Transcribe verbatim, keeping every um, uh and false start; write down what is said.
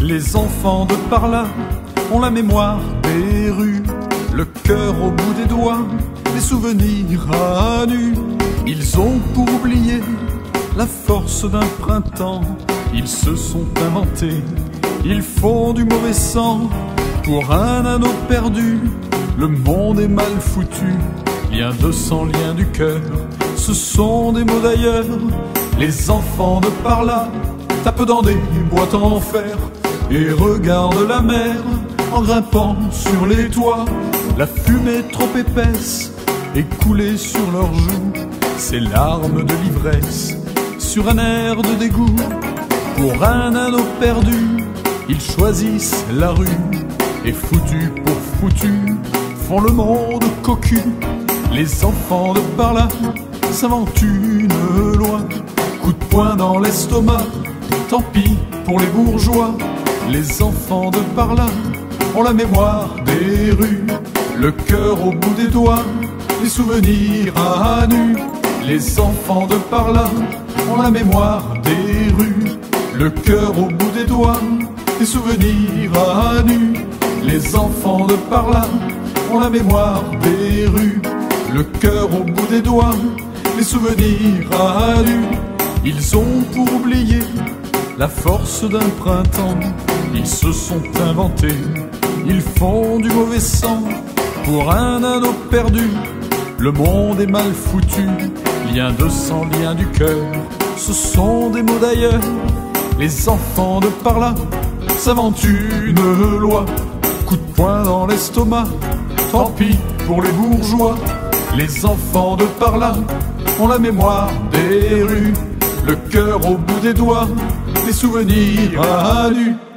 Les enfants de par là ont la mémoire des rues, le cœur au bout des doigts, les souvenirs à nu. Ils ont pour oublier la force d'un printemps, ils se sont inventés, ils font du mauvais sang pour un anneau perdu. Le monde est mal foutu, lien de sang, lien du cœur, ce sont des mots d'ailleurs. Les enfants de par là tapent dans des boîtes en fer et regardent la mer en grimpant sur les toits. La fumée trop épaisse est coulée sur leurs joues, ces larmes de l'ivresse sur un air de dégoût. Pour un anneau perdu, ils choisissent la rue et foutu pour foutu font le monde cocu. Les enfants de par là s'inventent une loi, coup de poing dans l'estomac, tant pis pour les bourgeois. Les enfants de par là ont la mémoire des rues, le cœur au bout des doigts, les souvenirs à nu. Les enfants de par là ont la mémoire des rues, le cœur au bout des doigts, les souvenirs à nu. Les enfants de par là ont la mémoire des rues, le cœur au bout des doigts, les souvenirs à nu. Ils ont pour oublier la force d'un printemps, ils se sont inventés, ils font du mauvais sang pour un anneau perdu. Le monde est mal foutu, lien de sang, lien du cœur, ce sont des mots d'ailleurs. Les enfants de par là s'inventent une loi, coup de poing dans l'estomac, tant pis pour les bourgeois. Les enfants de par là ont la mémoire des rues, le cœur au bout des doigts, les souvenirs à nu.